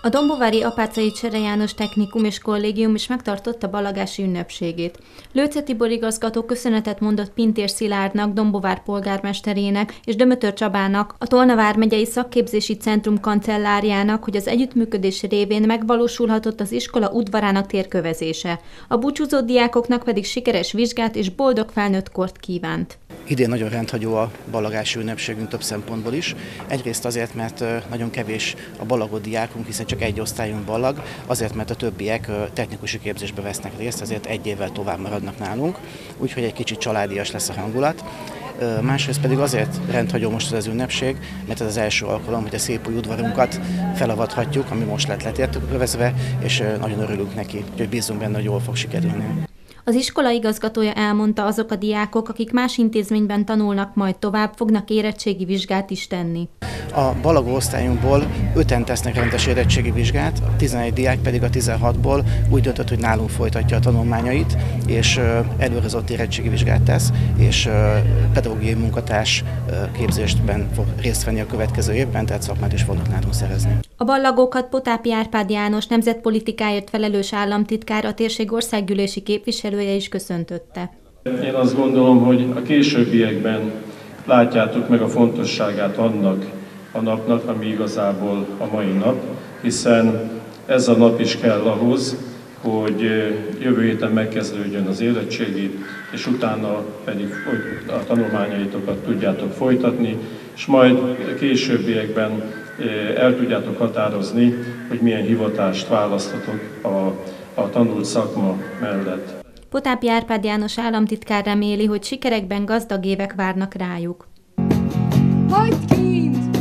A dombovári Apáczai Csere János Technikum és Kollégium is megtartotta ballagási ünnepségét. Lőcze Tibor igazgató köszönetet mondott Pintér Szilárdnak, Dombovár polgármesterének és Dömötör Csabának, a Tolna vármegyei szakképzési centrum kancelláriának, hogy az együttműködés révén megvalósulhatott az iskola udvarának térkövezése. A búcsúzó diákoknak pedig sikeres vizsgát és boldog felnőtt kort kívánt. Idén nagyon rendhagyó a ballagási ünnepségünk több szempontból is. Egyrészt azért, mert nagyon kevés a ballagó diákunk, hiszen csak egy osztályunk ballag, azért, mert a többiek technikusi képzésbe vesznek részt, ezért egy évvel tovább maradnak nálunk, úgyhogy egy kicsit családias lesz a hangulat. Másrészt pedig azért rendhagyó most az ünnepség, mert ez az első alkalom, hogy a szép új udvarunkat felavathatjuk, ami most lett letérkövezve, és nagyon örülünk neki, úgyhogy bízunk benne, hogy jól fog sikerülni. Az iskola igazgatója elmondta, azok a diákok, akik más intézményben tanulnak majd tovább, fognak érettségi vizsgát is tenni. A ballagó osztályunkból 5-en tesznek rendes érettségi vizsgát, a 11 diák pedig a 16-ból úgy döntött, hogy nálunk folytatja a tanulmányait, és előrehozott érettségi vizsgát tesz, és pedagógiai munkatárs képzésben fog részt venni a következő évben, tehát szakmát is fognak nálunk szerezni. A ballagókat Potápi Árpád János nemzetpolitikáért felelős államtitkár, a térség országgyűlési képviselője is köszöntötte. Én azt gondolom, hogy a későbbiekben látjátok meg a fontosságát annak a napnak, ami igazából a mai nap, hiszen ez a nap is kell ahhoz, hogy jövő héten megkezdődjön az érettségi, és utána pedig a tanulmányaitokat tudjátok folytatni, és majd későbbiekben el tudjátok határozni, hogy milyen hivatást választhatok a tanult szakma mellett. Potápi Árpád János államtitkár reméli, hogy sikerekben gazdag évek várnak rájuk. Hagyd kint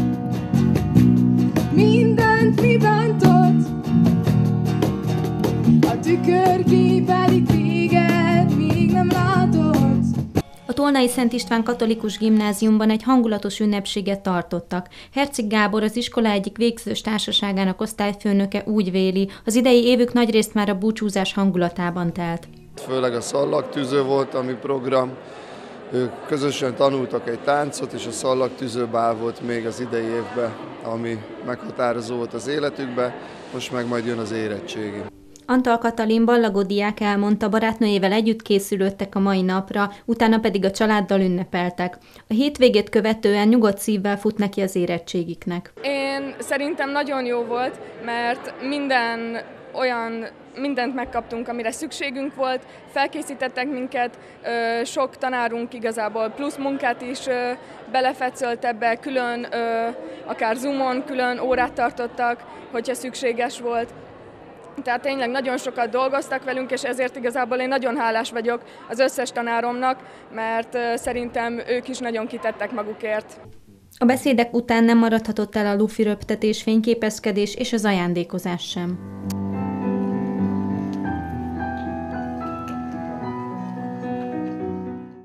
mindent, mi bántott, a tükörkép elég téged még nem látott. A Tolnai Szent István Katolikus Gimnáziumban egy hangulatos ünnepséget tartottak. Herceg Gábor, az iskola egyik végzős társaságának osztályfőnöke úgy véli, az idei évük nagyrészt már a búcsúzás hangulatában telt. Főleg a szallagtűző volt a mi program. Ők közösen tanultak egy táncot, és a szallagtűzőbál volt még az idei évben, ami meghatározó volt az életükben, most meg majd jön az érettségi. Antal Katalin ballagó diák elmondta, barátnőjével együtt készülődtek a mai napra, utána pedig a családdal ünnepeltek. A hétvégét követően nyugodt szívvel fut neki az érettségiknek. Én szerintem nagyon jó volt, mert mindent megkaptunk, amire szükségünk volt, felkészítettek minket, sok tanárunk igazából plusz munkát is belefetszölt ebbe, külön, akár Zoomon külön órát tartottak, hogyha szükséges volt. Tehát tényleg nagyon sokat dolgoztak velünk, és ezért igazából én nagyon hálás vagyok az összes tanáromnak, mert szerintem ők is nagyon kitettek magukért. A beszédek után nem maradhatott el a lufi röptetés, fényképezkedés és az ajándékozás sem.